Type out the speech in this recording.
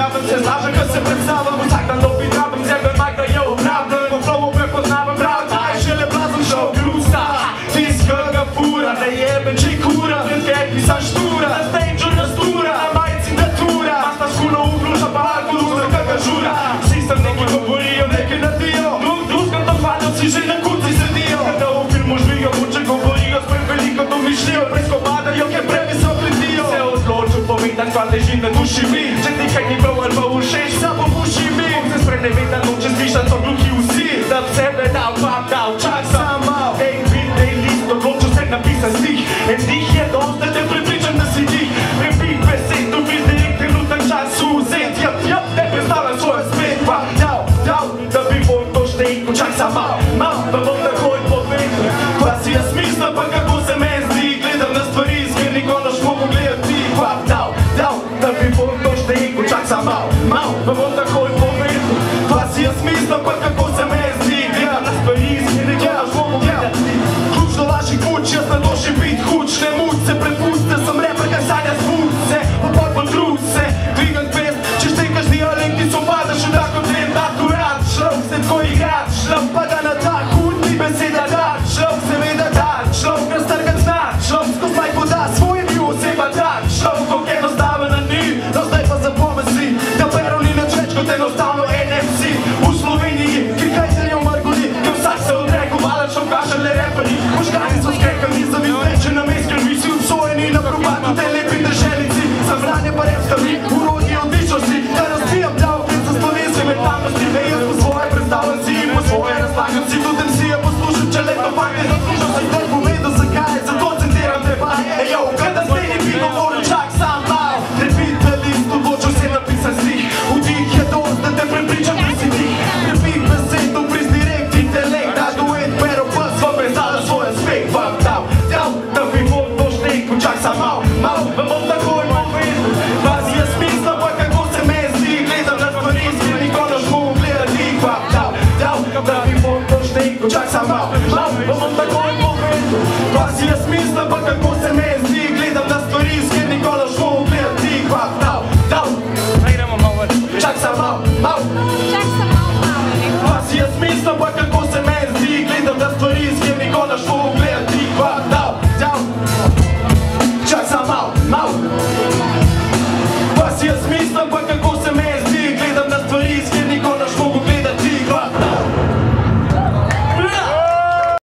verjamem, se zlažem, kad se predstavljam. Vsak dan dopit rabim, zebe majk da je obrabnem. Po flowu prepoznavam prav, taj šele blazom šel grusta. Tiskega fura, ne jebe či kura. Vredke pisam štura, na stage rastura. Na majici datura, masta škuno ugluža pa alkohol, kakega žura. Vsi sem neki govorijo, neki nadijo. Drugam to hvaljo, si že na kuci sedijo. Kada v filmu žvijo, muče govorijo, spred veliko domišljijo. Preskopada ke previsok letijo. Se odločil povedat, kva leži na duši mi. Če nekaj ni prav ali pa všeč, samo puši mi. Se spreneveda noče zvišat, so gluhi vsi. Da v sebe dal, vam dal, čak sam mal. Ej, videj list, odločil se napisan stih. En dih je dost, da te prepričam, da si njih. Prepit besed, tu vizdej trenutek čas vzet. Jap, ne predstavljam svoje spet. Vam dal, da bi bolj to štejko, čak sam mal. Pa bom takoj povedal, kva si jaz mislim, pa kako se men zdi. Gledam na stvari, smer nikolo šmogu gledati. Vam dal, da bi bolj to štejko, čak sam mal. Pa bom takoj povedal, kva si jaz mislim, pa kako se men zdi. Gledam na stvari, smer nikolo šmogu gledati. Ključ do vaših kuć, jaz na doši bit huč. Ne muč se, prepuste, sem reper, kaj sanja zvuk se. Popod potrud se, dvigam pest. Če štekaš dialekti, so padaš v tako trend. Akurat, šlov se tko igrat. Šlov pada na tak, hudni beseda dat. Šlov seveda dat, šlov raztrgan znak. Šlov skozi maj poda, svoje bi oseba tak. Šlov kog enostavena ni, no zdaj pa zapomesi. Da pero ni nič več kot enostavno NFC. V Sloveniji, ki hajterjev margoli. Ker vsak se odreku, vala šlov kašel le reperi. Možgani so skrekani, zavizdeče na meskel. Vi si obsojeni na propad v tej lepi drželici. Zavranje pa repstavi, urodje odličnosti. Da razbijam davke za slovenske mentalnosti. Ne jaz po svoje predstavljam si in po svoje razlagam si. Tudi si je poslušam, če leto fakt ne zaslužam. Saj zdaj povedal zakaj, zato centiram te pa. Ejo, kada ste ni bi govoril, čak sam mal. Repit list, odločil se napisan stih. Vdih je dost, da te prepričam, da si njih. Repit besed, upris direkt intelekt. Da duet, pero pa sva predstavlja svoj aspekt. Vam dal, da bi bolj to štejko, čak sam mal. Vam bom takoj povedal, kva si jaz mislim, pa kako se men zdi. Gledam na stvari, smer nikolo šmogu gledati. Vam dal, da bi bolj to štejko, čak sam mal. Vam bom takoj povedal, kva si jaz mislim, pa kako se men zdi. Gledam na stvari, smer nikolo šmogu gledati. Vam dal, čak sam mal.